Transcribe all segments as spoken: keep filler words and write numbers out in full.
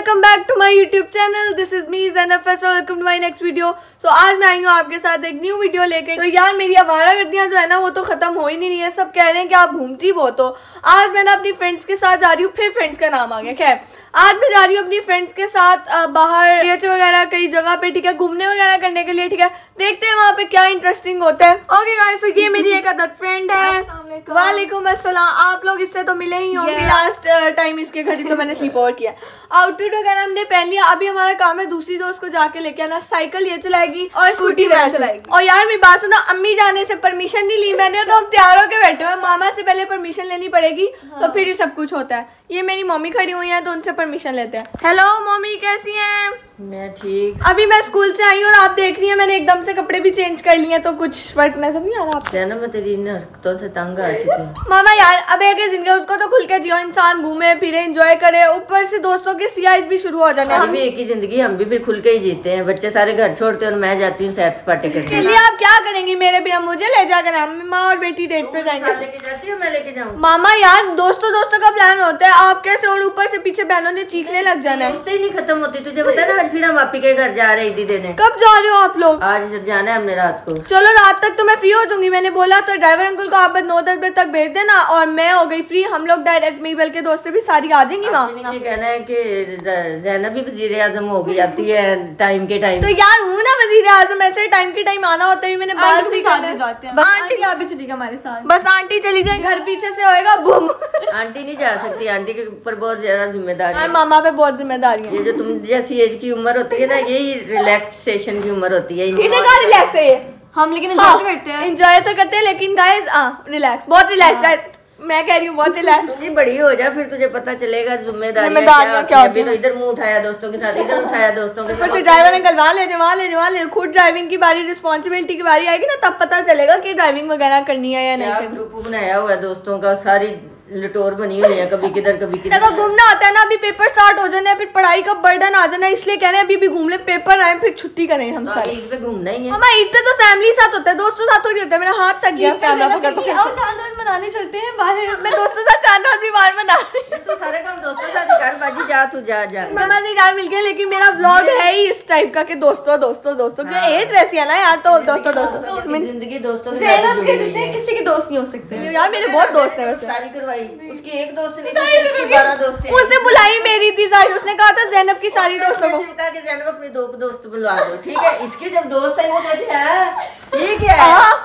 Welcome back to my YouTube channel. This is me Zainab Faisal. Welcome to my next video. So आज मैं आई हूँ आपके साथ एक न्यू वीडियो लेके। तो यार मेरी आवारागर्दियाँ जो है ना वो तो खत्म हो ही नहीं रही है। सब कह रहे हैं कि आप घूमती बहुत हो। आज मैं ना अपनी फ्रेंड्स के साथ जा रही हूँ, फिर फ्रेंड्स का नाम आ गया। खैर आज मैं जा रही हूँ अपनी फ्रेंड्स के साथ बाहर बीच वगैरह कई जगह पे, ठीक है, घूमने वगैरह करने के लिए। ठीक है, देखते हैं वहाँ पे क्या इंटरेस्टिंग होता है। ओके गाइस, तो ये मेरी एक अदद फ्रेंड है। वालेकुम अस्सलाम। आप लोग इससे तो मिले ही होंगे लास्ट टाइम इसके घर ही तो मैंने स्लीप ओवर किया। आउटफिट वगैरह हमने पहन लिया। अभी हमारा काम है दूसरी दोस्त को जाके लेके आना। साइकिल ये चलाएगी और स्कूटी वह चलाएगी। और यार मेरी बात सुनो, अम्मी जाने से परमिशन नहीं ली मैंने, तो हम तैयार होके बैठे हुए। मामा से पहले परमिशन लेनी पड़ेगी, हाँ। तो फिर ही सब कुछ होता है। ये मेरी मम्मी खड़ी हुई है तो उनसे परमिशन लेते हैं। हेलो मम्मी, कैसी हैं? मैं ठीक। अभी मैं स्कूल से आई हूँ और आप देख रही हैं मैंने एकदम से कपड़े भी चेंज कर लिए, तो कुछ फर्क नजर नहीं आ रहा आपको? ना मैं तेरी इन हरकतों से तंग आ चुकी हूँ। मामा यार अब एक जिंदगी उसको तो खुल के जियो, इंसान घूमे फिरे एंजॉय करे, ऊपर से दोस्तों के सियाज भी शुरू हो जाने। हम भी एक ही जिंदगी, हम भी फिर खुल के ही जीते हैं। बच्चे सारे घर छोड़ते हैं और मैं जाती हूँ सैर सपाटे करने के लिए। आप क्या करेंगी मेरे बिना? मुझे ले जाकर माँ और बेटी डेट पे जाएंगे। लेके जाती हूँ, मैं लेके जाऊँ। मामा यार दोस्तों दोस्तों का प्लान होता है, आप कैसे? और ऊपर से पीछे बहनों ने चीखने लग जाना है। दोस्ती ही नहीं खत्म होती। तुझे पता है ना, आज फिर हम आपी के घर जा रहे ईदी देने। कब जा रहे हो आप लोग? आज जाना है हमने रात को। चलो रात तक तो मैं फ्री हो जाऊंगी। मैंने बोला तो ड्राइवर अंकल को आप नौ दस बजे तक भेज देना और मैं हो गई फ्री। हम लोग डायरेक्ट मेबल के दोस्त से भी सारी आ जाएंगी वहाँ। ये कहना है कि ज़ैनब भी वजीर आजम हो गई, आती है टाइम के टाइम। तो यार हूँ ना वजीर आजम, ऐसे टाइम के टाइम आना होता है। मैंने बात भी साथ जाते हैं। आंटी आप भी चलिएगा हमारे साथ। बस आंटी चली जाए, घर पीछे से होएगा बूम। आंटी नहीं जा सकती, आंटी के ऊपर बहुत ज्यादा जिम्मेदारी है। मामा पे बहुत जिम्मेदारी है। ये जो तुम जैसी एज की उम्र होती है ना, यही रिलैक्सेशन की उम्र होती है। इसे कहाँ रिलैक्स है ये? हम लेकिन एंजॉय तो करते हैं। एंजॉय तो करते हैं लेकिन गाइस रिलैक्स, बहुत रिलैक्स गाइस। मैं कह रही हूँ बहुत रिलैक्स। तुझे बड़ी हो जा, फिर तुझे पता चलेगा जिम्मेदारी जिम्मेदारियां क्या होती है। तो इधर मुंह उठाया दोस्तों के साथ, इधर उठाया दोस्तों के साथ। ड्राइवर अंकल वहाँ ले जाओ, वहाँ ले जाओ, वहाँ ले। खुद ड्राइविंग की बारी, रिस्पॉन्सिबिलिटी की बारी आएगी ना, तब पता चलेगा कि ड्राइविंग वगैरह करनी है या नहीं। ग्रुप बनाया हुआ है दोस्तों का, सारी लटोर बनी हुई है, कभी किधर कभी किधर। देखो घूमना होता है ना, अभी पेपर स्टार्ट हो जाने, फिर पढ़ाई का बर्डन आ जाना, इसलिए कह रहे हैं अभी भी घूम ले, पेपर आए फिर छुट्टी करें हम सारे। ईद पे घूमना ही है। मामा ईद पे तो फैमिली साथ होता है, दोस्तों साथ थोड़ी होता है। मेरा हाथ थक गया कैमरा पकड़ पकड़। आओ चांद रात मनाने चलते हैं बाहर। मैं दोस्तों साथ चांद रात भी बाहर मना रही हूं। तो सारे काम दोस्तों साथ कर बाजी, जा तू जा जा। मामा ने यार मिल गए, लेकिन मेरा ब्लॉग है ही इस टाइप का कि दोस्तों दोस्तों दोस्तों की एज वैसी है ना यार, तो दोस्तों दोस्तों जिंदगी दोस्तों के ज़ैनब के जितने किसी के दोस्त नहीं हो सकते यार। मेरे बहुत दोस्त है वैसे। शादी करवाई उसकी एक दोस्त नहीं थी, इसकी बारह दोस्त थे। उसने बुलाई मेरी थी सारी, उसने कहा था ज़ैनब की सारी दोस्तों को कहा कि ज़ैनब अपनी दो दोस्त बुलवा दो, ठीक है। इसके जब दोस्त है वो कहते हैं ये क्या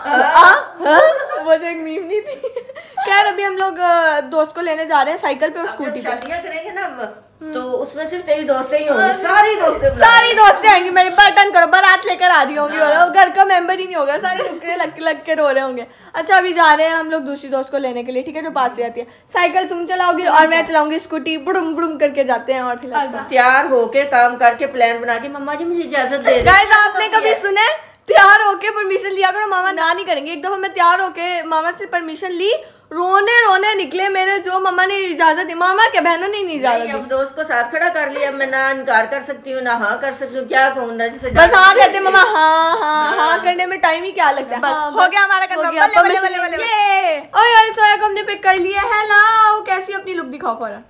है, मुझे एक मीम नहीं थी। खैर अभी हम लोग दोस्त को लेने जा रहे हैं साइकिल पे और स्कूटी पे। शादियां करेंगे ना तो उसमें सिर्फ तेरी दोस्तें ही होंगी, सारी दोस्तें सारी दोस्तें आएंगी मेरे। बटन करो, बारात लेकर आ रही होंगी, घर का मेंबर ही नहीं होगा, सारे टुकड़े लग लग के रो रहे होंगे। अच्छा अभी जा रहे हैं हम लोग दूसरी दोस्त को लेने के लिए, ठीक है, जो पास से आती है। साइकिल तुम चलाओगी और मैं चलाऊंगी स्कूटी, बुड़ुम बुड़ुम करके जाते हैं। और तैयार होके काम करके प्लान बना के मम्मा जी मुझे इजाजत दे। गाइस आपने कभी सुने तैयार होके परमिशन लिया करो? मामा ना नहीं करेंगे। एक दफा मैं तैयार होके मामा से परमिशन ली, रोने रोने निकले मेरे, जो मामा ने इजाजत दी। मामा क्या बहनों ने नहीं इजाजत दी। अब दोस्त को साथ खड़ा कर लिया, मैं ना इनकार कर सकती हूँ ना हाँ कर सकती हूँ, क्या कहूँ ना। बस हाँ कहते मामा, हाँ हाँ हाँ करने में टाइम ही क्या लगता है। बस हो गया हमारा कंफर्म। बल्ले बल्ले बल्ले बल्ले ये ओए ओए सोया को हमने पिक कर लिया। हेलो, कैसी अपनी लुक दिखाओ फौरन।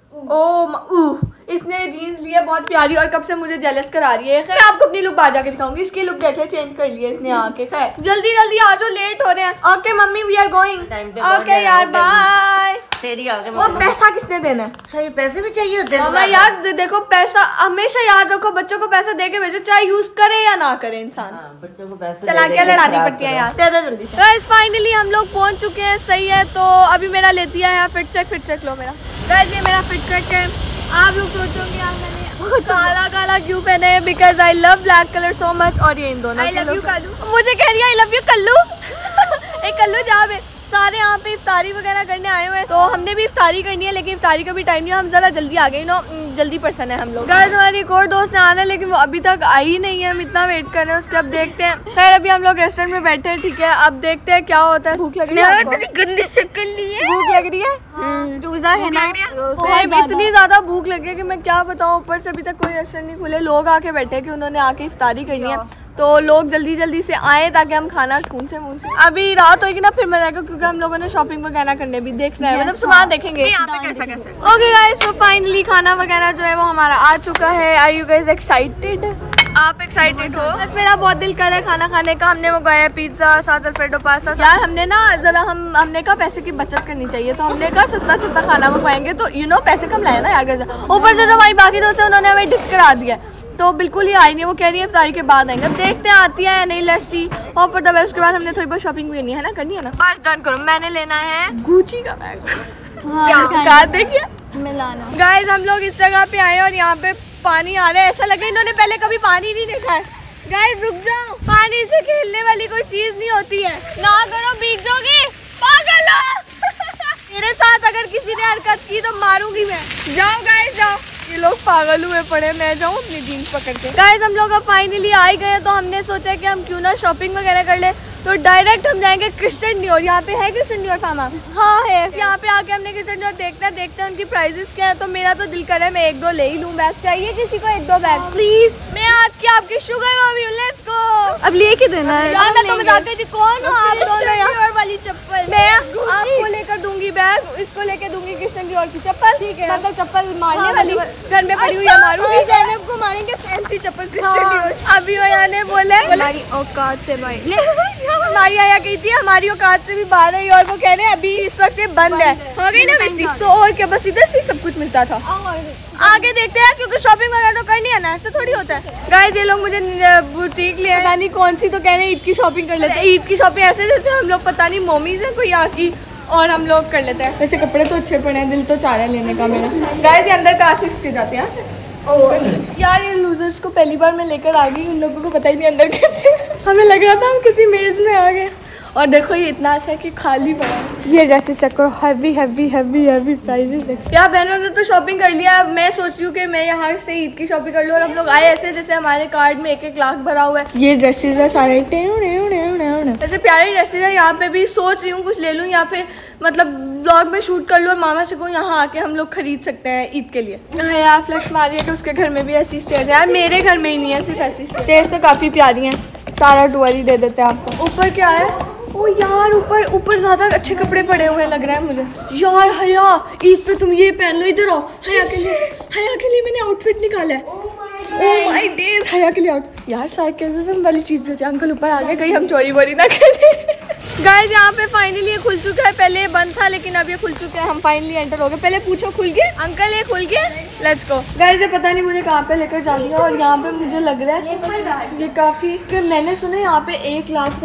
ओ इसने जीन्स ली है बहुत प्यारी और कब से मुझे जेलस करा रही है। खैर आपको अपनी लुक बाहर जाके दिखाऊंगी। इसकी लुक देख ले, चेंज कर लिया इसने आके। खैर जल्दी जल्दी आ जाओ, लेट हो रहे हैं। Okay mummy we are going. Okay यार बाय। तेरी आगे वो पैसा किसने देना है? अच्छा ये पैसे भी चाहिए होते हैं मामा यार देखो, पैसा हमेशा याद रखो, बच्चों को पैसा दे के भेजो, चाहे यूज करे या ना करे इंसान। हाँ, बच्चों को पैसे चला के लड़ानी पड़ती है यार। दे दो जल्दी से। गाइस फाइनली हम लोग पहुंच चुके हैं, सही है। तो अभी मेरा लेती है यार फिट चेक। फिट चेक लो मेरा। गाइस ये मेरा फिट चेक है। आप लोग सोचोगे यार मैंने काला काला क्यों पहने है, because I love black colour so much. और ये इन दोनों आई लव यू कल्लू, मुझे कह रही है आई लव यू कल्लू। एक कल्लू जहाँ पे सारे यहाँ पे इफ्तारी वगैरह करने आए हुए हैं, तो हमने भी इफ्तारी करनी है, लेकिन इफ्तारी का भी टाइम नहीं है। हम जरा जल्दी आ गए नो, जल्दी पर्सन है हम लोग। गाइस हमारी एक और दोस्त ने आना है, लेकिन वो अभी तक आई ही नहीं है। हम इतना वेट कर रहे हैं उसके, अब देखते हैं। खैर अभी हम लोग रेस्टोरेंट में बैठे हैं, ठीक है, अब देखते हैं क्या होता है। भूख लग रही है, गंदी शक्ल ली है, भूख लग रही है, रोजा है ना। इतनी ज्यादा भूख लगी है कि मैं क्या बताऊँ। ऊपर से अभी तक कोई रेस्टोरेंट नहीं खुले, लोग आके बैठे कि उन्होंने आके इफ्तारी करनी है। तो लोग जल्दी जल्दी से आए ताकि हम खाना ढूंढ से मूंढ से। अभी रात होगी ना फिर मजा आएगा क्योंकि हम लोगों ने शॉपिंग वगैरह करने भी देखना है, मतलब सामान देखेंगे यहाँ पे कैसा कैसा। ओके गाइस, सो फाइनली खाना वगैरह जो है वो हमारा आ चुका है। Are you guys excited? आप एक्साइटेड हो? बस मेरा बहुत दिल कर रहा है खाना खाने का। हमने मंगाया पिज्जा, साथ अल्फ्रेडो पास्ता। यार हमने ना जरा हम हमने कहा पैसे की बचत करनी चाहिए, तो हमने कहा सस्ता सस्ता खाना मंगवाएंगे, तो यू नो पैसे कम लाए ना यार। ऊपर से जो हमारी बाकी दोस्त है उन्होंने हमें डिच करा दिया, तो बिल्कुल ही आई नहीं। वो कह रही है इफ्तारी के बाद आएंगे, अब देखते हैं आती है या नहीं लस्सी। और फिर तब उसके बाद हमने थोड़ी बहुत शॉपिंग भी करनी है ना, करनी है ना। बस डन करो। मैंने लेना है गुची का बैग। क्या देखिए मिलाना। गाइस हम लोग इस जगह पे आए और यहाँ पे पानी आ रहा है, ऐसा लगा इन्होंने पहले कभी पानी नहीं देखा है। गाइस रुक जाओ, पानी से खेलने वाली कोई चीज नहीं होती है, ना करो भीग जाओगी, पागल हो। मेरे साथ अगर किसी ने हरकत की तो मारूंगी मैं। जाओ गाइस जाओ, ये लोग पागल हुए पड़े, मैं जाऊँ अपनी जीन्स पकड़ के। गाइस हम लोग अब फाइनली आ ही गए, तो हमने सोचा कि हम क्यों ना शॉपिंग वगैरह कर ले, तो डायरेक्ट हम जाएंगे क्रिस्टन डियोर। यहाँ पे है क्रिस्टन डियोर सामान? हाँ है। यहाँ पे आके हमने क्रिस्टन डियोर देखते हैं देखते हैं उनकी प्राइसेस क्या है। तो मेरा तो दिल कर रहा है मैं एक दो ले ही लूँ। बैग चाहिए किसी को? एक दो बैग प्लीज। मैं आज की आपकी शुगर मम्मी हूँ, लेट्स गो। अब लेके देना है यार मैं तो मजाक कर रही थी, कौन हो आप दोनों? वाली चप्पल मैं आपको लेकर दूंगी बैग, इसको लेकर दूंगी कृष्ण डियोर की चप्पल। ठीक है, मतलब चप्पल मारने वाली घर में पड़ी हुई है, मारूंगी। ज़ैनब को मारेंगे फैंसी चप्पल कृष्ण डियोर। अभी वो यहाँ ने बोले हमारी औकात से भाई हमारी आया कही थी हमारी औकात से भी बाहर है, और वो कह रहे हैं अभी इस वक्त ये बंद है, हो गई ना वैसी। तो और क्या, बस इधर से सब कुछ मिलता था। आगे देखते हैं क्योंकि शॉपिंग वगैरह तो करनी है ना, ऐसे थोड़ी होता है। गाइस ये लोग मुझे बुटीक ले पता नहीं कौन सी, तो कह रहे हैं ईद की शॉपिंग कर लेते हैं। ईद की शॉपिंग ऐसे जैसे हम लोग पता नहीं मोमीज है कोई यहाँ की, और हम लोग कर लेते हैं। वैसे कपड़े तो अच्छे पड़े हैं, दिल तो चाह रहा है लेने का मेरा। गाइस ये अंदर कहाँ से इसके जाते हैं? यहाँ से। यार ये लूजर्स को पहली बार मैं लेकर आ गई, उन लोगों को पता ही नहीं अंदर कैसे। हमें लग रहा था हम किसी मेज में आ गए। और देखो ये इतना अच्छा है कि खाली पड़ा है। ये ड्रेसेस चेक करो, heavy heavy heavy heavy prices. यार बहनों ने तो शॉपिंग कर लिया, मैं सोच रही हूँ कि मैं यहाँ से ईद की शॉपिंग कर लूँ। और हम लोग आए ऐसे जैसे हमारे कार्ड में एक एक लाख भरा हुआ है। ये ड्रेसेस है सारे, ऐसे प्यारे ड्रेसेस है। यहाँ पे भी सोच रही हूँ कुछ ले लूँ या फिर मतलब व्लॉग में शूट कर लूँ और मामा से कहूँ यहाँ आके हम लोग खरीद सकते हैं ईद के लिए। यार फ्लेक्स मारी है कि उसके घर में भी ऐसी स्टेज है। यार मेरे घर में ही नहीं है सिर्फ ऐसी स्टेज, तो काफ़ी प्यारी हैं। सारा टूर ही दे देते हैं आपको। ऊपर क्या है? ओ यार ऊपर ऊपर ज्यादा अच्छे कपड़े पड़े हुए लग रहा है मुझे। यार हया ईद पे तुम ये पहन लो, इधर आओ। हया के लिए हया के लिए मैंने आउटफिट निकाला है। ओह माय डेज, हया के लिए आउट। यार सार्केज़म वाली चीज भी होती है। अंकल ऊपर आ गए, कहीं हम चोरी वोरी ना करें। गाइस यहाँ पे फाइनली ये खुल चुका है, पहले ये बंद था लेकिन अब ये खुल चुका है। हम फाइनली एंटर हो गए। पहले पूछो खुल गए? अंकल ये खुल गए, लेट्स गो। गाइस ये पता नहीं मुझे कहाँ पे लेकर जा रही है, और यहाँ पे मुझे लग रहा है ये काफी, कि मैंने सुना यहाँ पे एक लाख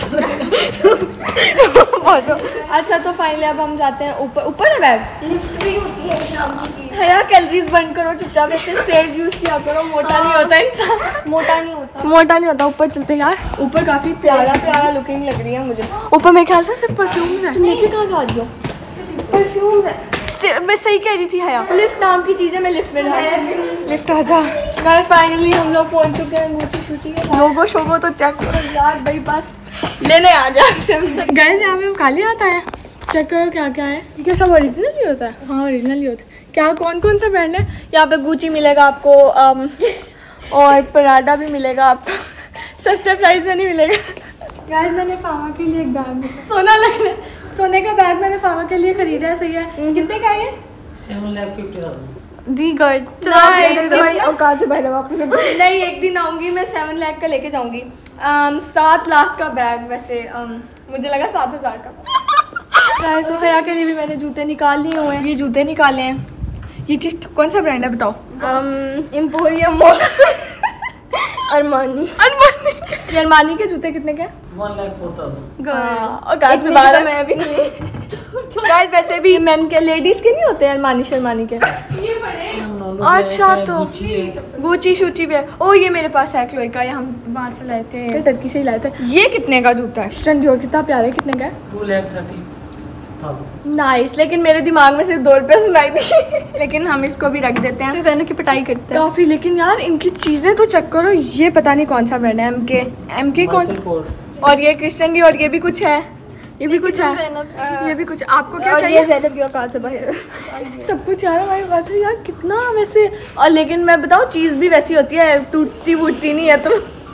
अच्छा तो फाइनली अब हम जाते हैं ऊपर। ऊपर है बैग, लिफ्ट भी होती है काम की चीज। यार कैलोरीज बर्न करो चुपचाप, ऐसे स्टेज यूज किया करो, मोटा नहीं होता इंसान। मोटा नहीं होता मोटा नहीं होता। ऊपर चलते हैं यार, ऊपर काफी प्यारा प्यारा लुकिंग लग रही है मुझे। ऊपर मेरे ख्याल से सिर्फ परफ्यूम्स है। लेके कहाँ जा रही हो? परफ्यूम है। मैं सही कह रही थी हया, लिफ्ट नाम की चीज़ है। मैं लिफ्ट में जा रही हूँ, लिफ्ट आ जा। गाइस फाइनली हम लोग पहुँच चुके हैं। गुची शुची लोगो शोगो तो चेक करो यार भाई, बस लेने आ गया। गाइस यहाँ पे खाली आता है, चेक करो क्या क्या है। ये सब ओरिजिनल ही होता है? हाँ ओरिजिनल ही होता है। क्या कौन कौन सा ब्रांड है? यहाँ पे गुची मिलेगा आपको, um, और पराडा भी मिलेगा आपको। सस्ते प्राइस में नहीं मिलेगा। गाइस मैंने फामा के लिए एक बैग, सोना लग रहा है, सोने का बैग मैंने फामा के लिए खरीदा है। सही है। कितने का है? Seven lakh fifty thousand. दी गॉड तुम्हारी औकात से बाहर वापस नहीं। एक दिन आऊँगी मैं, सेवन लाख का लेके जाऊँगी। सात लाख का बैग वैसे, um, मुझे लगा सात हज़ार का। गाइस हया के लिए भी मैंने जूते निकाल लिए हुए हैं। ये जूते निकाले हैं। ये किस कौन सा ब्रांड है बताओ? Emporium Armani. अरमानी ये अरमानी के जूते कितने के? One lakh four thousand. औकात से बाहर मैं भी नहीं। गाइस वैसे भी मेन के, लेडीज के नहीं होते अरमानी शर्मानी के? ये बड़े। अच्छा तो गुची शूची भी है। ओ ये मेरे पास है क्लोई का, ये हम वहाँ से लाए थे, टर्की से ही लाए थे। ये कितने का जूता है? कृष्ण डियोर कितना प्यारा है। कितने का है? Two lakh thirty. नाइस। लेकिन मेरे दिमाग में सिर्फ दो रुपये सुनाई थी। लेकिन हम इसको भी रख देते हैं। ज़ैनब की पिटाई करते हैं काफी। लेकिन यार इनकी चीजें तो चेक करो, ये पता नहीं कौन सा ब्रांड है। एम के एम के कौन? और ये क्रिस्टन डी, और ये भी कुछ है, ये भी कुछ है, ये भी कुछ। आपको क्या चाहिए? ज़ैनब की औकात से बाहर सब कुछ यार हमारे पास है। यार कितना वैसे, और लेकिन मैं बताऊँ चीज़ भी वैसी होती है, टूटती वूटती नहीं है। तो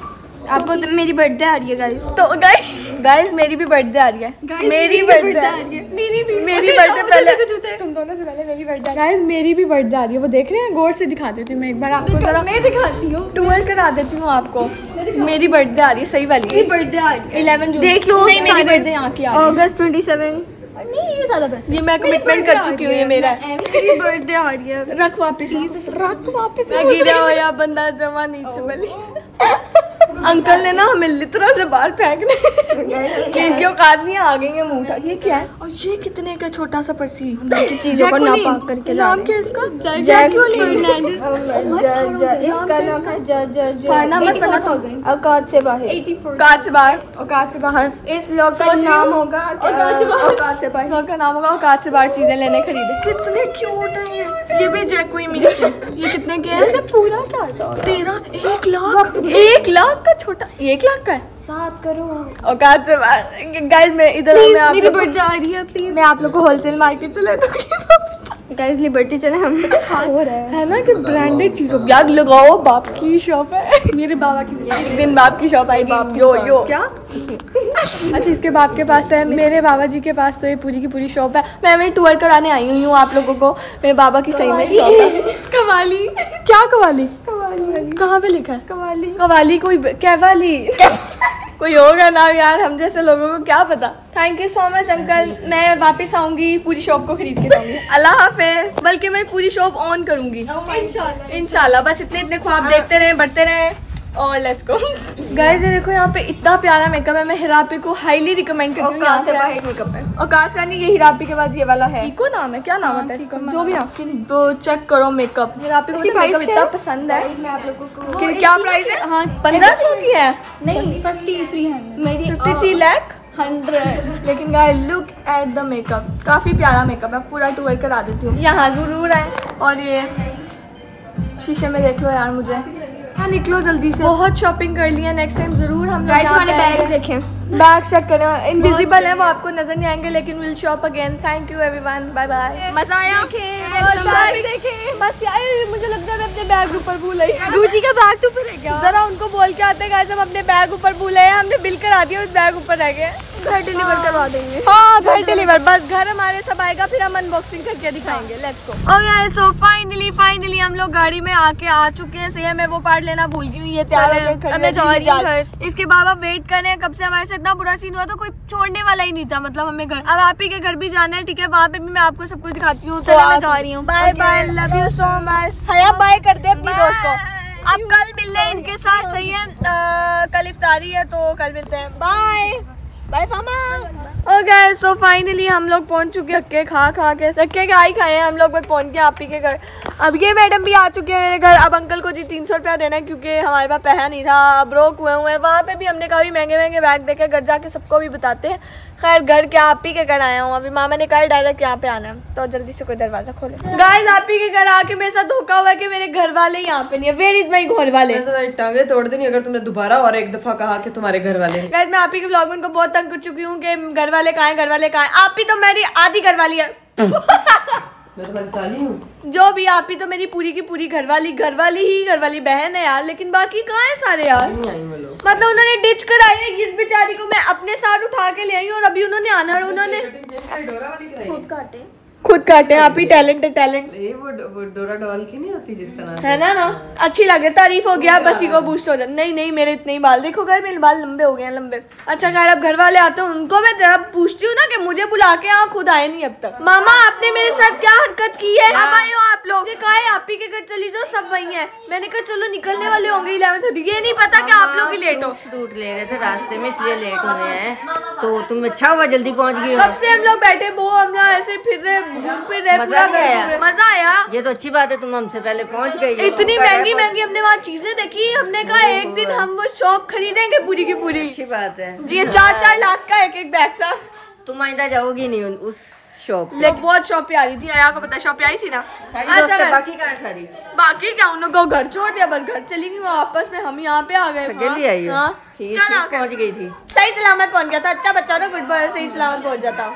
आपको तो मेरी बर्थडे आ रही है गाइस। तो गाइस गाइस मेरी भी बर्थडे आ रही है। मेरी बर्थडे आ रही है। मेरी भी मेरी बर्थडे पहले तुम दोनों से पहले मेरी बर्थडे। गाइस मेरी भी बर्थडे आ रही है। वो देख रहे हैं? गौर से दिखा देती हूँ मैं एक बार आपको जरा। मैं दिखाती हूँ, टूर करा देती हूँ आपको। मेरी बर्थडे आ रही है, सही वाली बर्थडे आ रही है इलेवन जून। देख लो, नहीं मेरी बर्थडे यहाँ की आ रही है अगस्त ट्वेंटी सेवन। नहीं ये ज्यादा ये मैं कमिटमेंट कर चुकी हूँ। ये मेरा मेरी बर्थडे आ रही है। रख वापस रख वापस गिरा हुआ बंदा जमा नीचे वाली। अंकल ने ना हमें लिटरा से बाहर फेंकने इनकी औकात नहीं आ गई है मुंह तक। ये क्या है? और ये कितने का छोटा सा पर्सी चीजों को नापाक करके नाम क्या इसका? जैकुलिन। इसका नाम है ज ज ज पढ़ना मत पढ़ना। औकात से बाहर। औकात से बाहर। औकात से बाहर इस व्लॉग का नाम होगा औकात से बाहर। व्लॉग का नाम होगा औकात से बाहर चीजें लेने खरीदे। कितने क्यूट है ये। ये भी जैकुलिन। ये कितने के हैं? पूरा क्या था? तेरह एक लाख एक लाख का छोटा एक लाख का है। सात करोड़। औकात से बाहर। गाइस मैं इधर मेरी बर्थडे आ रही है, प्लीज मैं आप लोग को होलसेल मार्केट से ले दूंगी। गाइस लिबर्टी चले हम। हो रहा है है ना कि ब्रांडेड चीजों याद लगाओ। बाप की शॉप है। मेरे बाबा की एक दिन बाप की शॉप आएगी। यो यो क्या? अच्छा इसके बाप के पास है। मेरे बाबा जी के पास तो ये पूरी की पूरी शॉप है। मैं वही टूर कराने आई हुई हूँ आप लोगों को। मेरे बाबा की सही में शॉप है। कवाली क्या? कवाली कहाँ पे लिखा है? कवाली कवाली कोई कैवाली कोई होगा ना यार, हम जैसे लोगों को क्या पता। Thank you so much uncle. मैं वापस आऊंगी, पूरी शॉप को खरीद के जाऊंगी। अल्लाह हाफिज। बल्कि मैं पूरी शॉप ऑन करूंगी इंशाल्लाह इंशाल्लाह। बस इतने इतने ख्वाब देखते रहे, बढ़ते रहे। और लेट्स गो गाइस। ये देखो यहाँ पे इतना प्यारा मेकअप है। मैं हिरापी को हाईली रिकमेंड करती हूँ। औकात से बाहर मेकअप है। औकात से नहीं, ये हिरापी के पास ये वाला है। इको नाम है, क्या नाम है इसका? जो भी नाम। तो चेक करो मेकअप। हिरापी को मेकअप इतना पसंद है। मैं आप लोगों को क्या प्राइस है? हाँ पंद्रह सौ की है। नहीं फिफ्टी थ्री हंड्रेड मेरी फिफ्टी थ्री लाख हंड्रेड। लेकिन guys look at the makeup. काफी प्यारा मेकअप है। पूरा टूर करा देती हूँ। यहाँ जरूर है। और ये शीशे में देख लो यार मुझे। हाँ निकलो जल्दी से। बहुत शॉपिंग कर लिया। नेक्स्ट टाइम जरूर हम गाइस हमारे बैग देखें। बैग चेक करें। इनविजिबल है वो, आपको नजर नहीं आएंगे, लेकिन will shop again. Thank you everyone. Bye bye. मजा आया? देखें बस यार मुझे लगता है मैं अपने बैग ऊपर भूल आई। गुची का बैग तो ऊपर है क्या? जरा उनको बोल के आते गाइस हम अपने बैग ऊपर भूल आए। हमने बिल करा दिया, उस बैग ऊपर रह गए। घर डिलीवर करवा देंगे। हाँ घर डिलीवर। बस घर हमारे सब आएगा, फिर हम अनबॉक्सिंग करके दिखाएंगे। Let's go. Okay so finally finally हम लोग गाड़ी में आके आ चुके हैं। सही है, मैं वो पार्ट लेना भूल गई हूँ। ये तैयार अब मैं जा रही हूँ घर। इसके बाबा वेट कर रहे हैं कब से। हमारे साथ इतना बुरा सीन हुआ तो कोई छोड़ने वाला ही नहीं था। मतलब हमें घर, अब आप ही के घर भी जाना है। ठीक है, वहाँ पे भी मैं आपको सब कुछ दिखाती हूँ। तो मैं जा रही हूँ। Bye bye, love you so much. Haya bye कर दे अपनी दोस्त को। अब कल मिल रहे इनके साथ। सही है, कल इफ्तारी है तो कल मिलते हैं। Bye bye Fama. Okay so finally हम लोग पहुंच चुके हैं। धक्के खा खा के धक्के क्या ही खाए हैं हम लोग। बस पहुंच गए आप ही के घर। अब ये मैडम भी आ चुके हैं मेरे घर। अब अंकल को जी तीन सौ रुपया देना है क्योंकि हमारे पास पैसा नहीं था। अब रोक हुए हुए हैं। वहाँ पे भी हमने काफ़ी महंगे महंगे बैग देखे। घर जाके सबको भी बताते हैं। खैर घर के आप ही के घर आया हूँ। अभी मामा ने कहा डायरेक्ट यहाँ पे आना है, तो जल्दी से कोई दरवाजा खोले। गाइस आप ही के घर आके मेरे साथ धोखा हुआ है कि मेरे घर वाले यहाँ पे नहीं है। वेयर इज माई घर वाले? मैं तुम्हारी टांगे तोड़ देनी अगर तुमने दोबारा और एक दफा कहा कि तुम्हारे घर वाले। गाइस मैं आप ही के ब्लॉग में उनको बहुत तंग कर चुकी हूँ कि घर वाले कहाँ हैं, घर वाले कहाँ हैं। आप ही तो मेरी आधी घर वाली है। मैं तुम्हारी साली हूँ। जो भी, आप ही तो मेरी पूरी की पूरी घर वाली घर वाली ही घर वाली बहन है यार। लेकिन बाकी कहाँ है सारे यार? नहीं आई मैं लोग। मतलब उन्होंने डिच कराई है। इस बेचारी को मैं अपने साथ उठा के ले आई हूँ और अभी उन्होंने आना है। उन्होंने खुद काटे खुद काटे। आप ही टैलेंट है टैलेंट। वो वो डोरा डॉल की नहीं होती जिस तरह है ना ना अच्छी लगे। तारीफ हो गया बस, को बूस्ट हो जाए। नहीं नहीं मेरे इतने ही बाल देखो घर मेरे बाल लंबे हो गए हैं लंबे। अच्छा खैर अब घर वाले आते हैं उनको मैं जरा पूछती हूँ ना कि मुझे बुला के यहाँ खुद आए नहीं अब तक। मामा आपने मेरे साथ क्या हरकत की है? अब आए हो आप लोग। कहा है आप ही के घर चली जाओ, सब वही है। मैंने कहा चलो निकलने वाले होंगे इलेवन थर्टी। ये नहीं पता कि आप लोग ही लेट हो। रूट ले रहे थे रास्ते में इसलिए लेट हो गए हैं। तो तुम अच्छा हुआ जल्दी पहुँच गई। कब से हम लोग बैठे वो हम यहाँ ऐसे फिर रहे घूम फिर रहे। पूरा घर मजा आया। ये तो अच्छी बात है, तुम हमसे पहले पहुँच गई। इतनी महंगी महंगी हमने वहाँ चीजें देखी। हमने कहा एक दिन हम वो शॉप खरीदेंगे पूरी की पूरी। अच्छी बात है जी। चार चार लाख का एक एक बैग था। तुम आइंदा जाओगी नहीं उस शॉप। लेकिन बहुत शॉप पे आ रही थी। आया को पता शॉप पे आई थी ना। अच्छा बाकी कहाँ सारी? बाकी क्या उन लोगों को घर छोड़ दिया, बस घर चली गई। वापस में हम यहाँ पे आ गए। अकेली आई हो? हाँ चलो पहुँच गई थी। सही सलामत पहुँच गया था। अच्छा बच्चा ना गुड बॉय, सही सलामत पहुँच जाता।